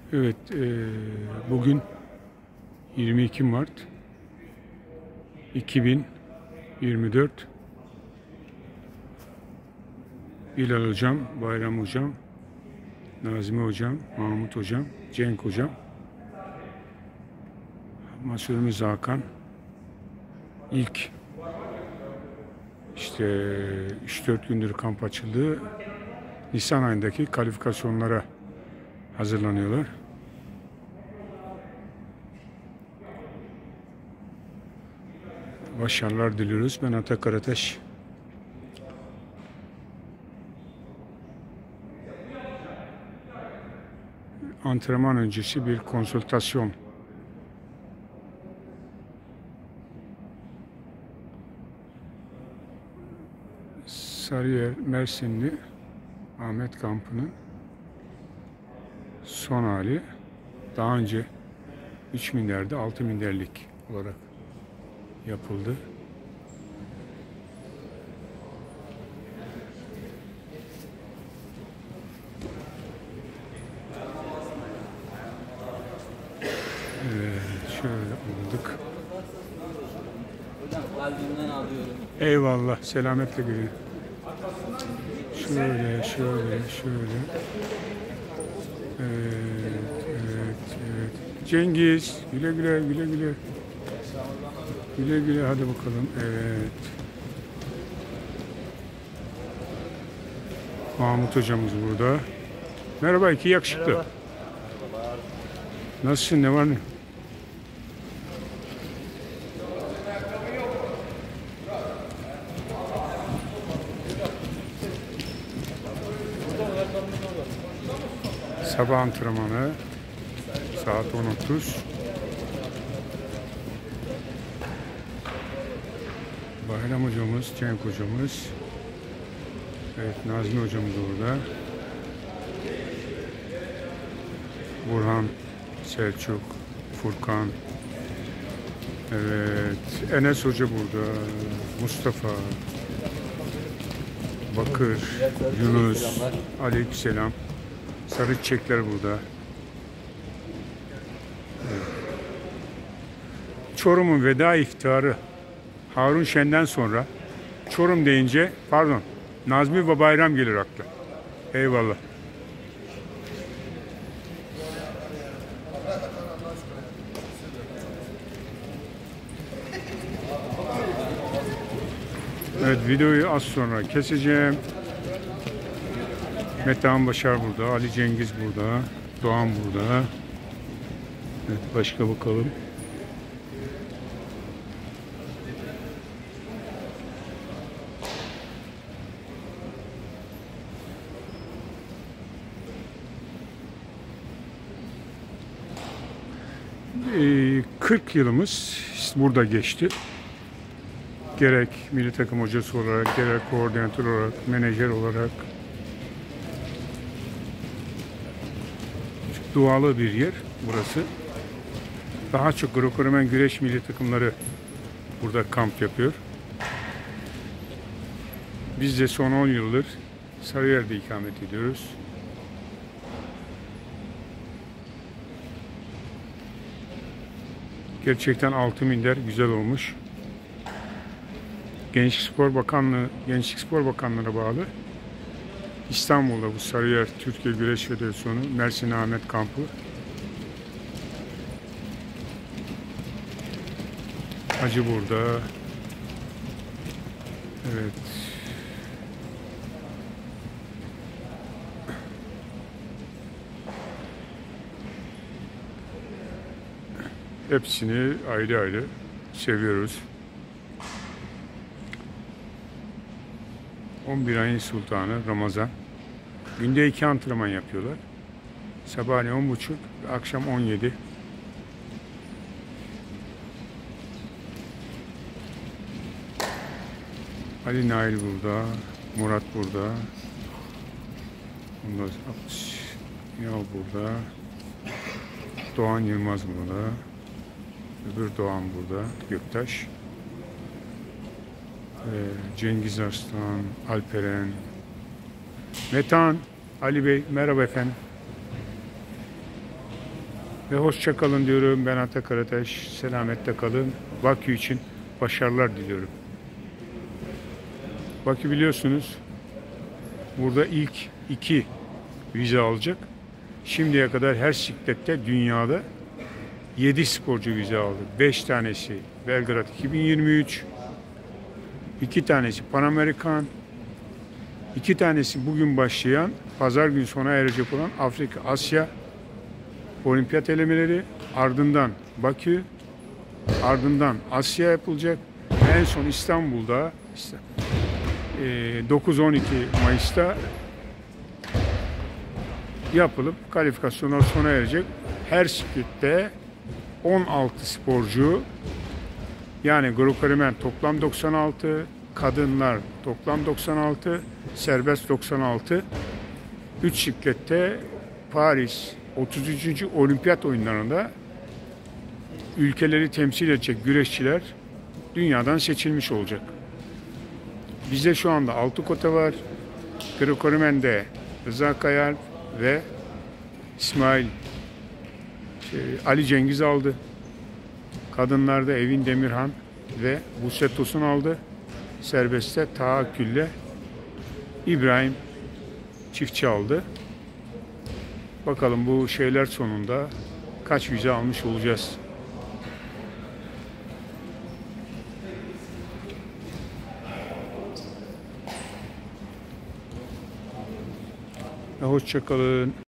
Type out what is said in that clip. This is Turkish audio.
Evet, bugün 22 Mart 2024. Bilal Hocam, Bayram Hocam, Nazmi Hocam, Mahmut Hocam, Cenk Hocam, masörümüz Hakan. İlk işte 3-4 gündür kamp açıldı. Nisan ayındaki kalifikasyonlara hazırlanıyorlar. Başarılar diliyoruz. Ben Atak Arateş. Antrenman öncesi bir konsültasyon. Sarıyer Mersinli Ahmet kampının son hali. Daha önce 3 milyarda 6 milyarlık olarak yapıldı. Şöyle aldık. Kalbimden alıyorum. Eyvallah, selametle gelin. Şöyle. Evet. Cengiz, güle güle. Güle, hadi bakalım. Evet. Mahmut hocamız burada. Merhaba, iki yakışıklı. Merhaba. Nasılsın, ne var ne? Sabah antrenmanı saat 10:30. Bayram hocamız, Cenk hocamız. Evet, Nazmi hocamız orada. Burhan, Selçuk, Furkan. Evet, Enes hoca burada. Mustafa, Bakır, Yunus, aleykümselam. Sarı çiçekler burada. Evet. Çorum'un veda iftiharı Harun Şen'den sonra Çorum deyince Nazmi ve Bayram gelir akla. Eyvallah. Evet, videoyu az sonra keseceğim. Metehan Başar burada, Ali Cengiz burada, Doğan burada. Evet, başka bakalım. Ee, 40 yılımız burada geçti. Gerek milli takım hocası olarak, gerek koordinatör olarak, menajer olarak. Çok dualı bir yer burası. Daha çok Greco-Romen güreş milli takımları burada kamp yapıyor. Biz de son 10 yıldır Sarıyer'de ikamet ediyoruz. Gerçekten 6 minder güzel olmuş. Gençlik Spor Bakanlığı'na bağlı İstanbul'da bu Sarıyer Türkiye Güreş Federasyonu Mersin Ahmet kampı. Hacı burada. Evet. Hepsini ayrı ayrı seviyoruz. 11 ayın sultanı Ramazan. Günde 2 antrenman yapıyorlar. Sabahleyin 10:30, akşam 17. Ali Nail burada, Murat burada. Ondan sonra burada. Doğan Yılmaz burada. Öbür Doğan burada, Göktaş. Cengiz Arslan, Alperen, Metehan, Ali Bey, merhaba efendim. Ve hoşça kalın diyorum. Ben Ata Karataş. Selametle kalın. Bakü için başarılar diliyorum. Bakü biliyorsunuz burada ilk 2 vize alacak. Şimdiye kadar her siklette dünyada 7 sporcu vize aldı. 5 tanesi Belgrad 2023, 2 tanesi Pan Amerikan, 2 tanesi bugün başlayan, pazar günü sona erecek olan Afrika, Asya olimpiyat elemeleri, ardından Bakü, ardından Asya yapılacak. En son İstanbul'da 9-12 Mayıs'ta yapılıp kalifikasyonlar sona erecek. Her siklette 16 sporcu, yani Greco-Romen toplam 96, kadınlar toplam 96, serbest 96. 3 siklette Paris 33. Olimpiyat oyunlarında ülkeleri temsil edecek güreşçiler dünyadan seçilmiş olacak. Bizde şu anda 6 kota var. Greco-Romen'de Rıza Kayal ve Ali Cengiz aldı. Kadınlarda Evin Demirhan ve Buse Tosun aldı. Serbestte Taha Akgül'le İbrahim Çiftçi aldı. Bakalım bu şeyler sonunda kaç vize almış olacağız. Hoşça kalın.